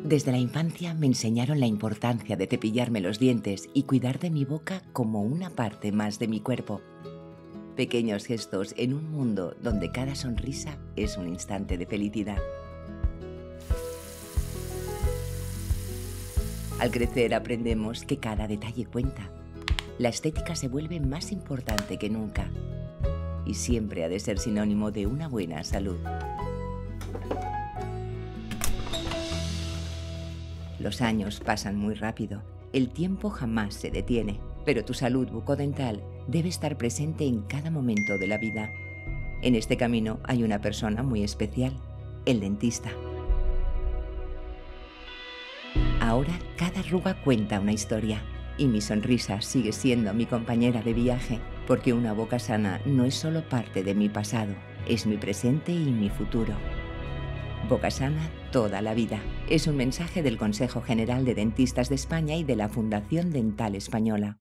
Desde la infancia me enseñaron la importancia de cepillarme los dientes y cuidar de mi boca como una parte más de mi cuerpo. Pequeños gestos en un mundo donde cada sonrisa es un instante de felicidad. Al crecer aprendemos que cada detalle cuenta. La estética se vuelve más importante que nunca y siempre ha de ser sinónimo de una buena salud. Los años pasan muy rápido, el tiempo jamás se detiene, pero tu salud bucodental debe estar presente en cada momento de la vida. En este camino hay una persona muy especial, el dentista. Ahora cada arruga cuenta una historia y mi sonrisa sigue siendo mi compañera de viaje, porque una boca sana no es solo parte de mi pasado, es mi presente y mi futuro. Boca sana toda la vida. Es un mensaje del Consejo General de Dentistas de España y de la Fundación Dental Española.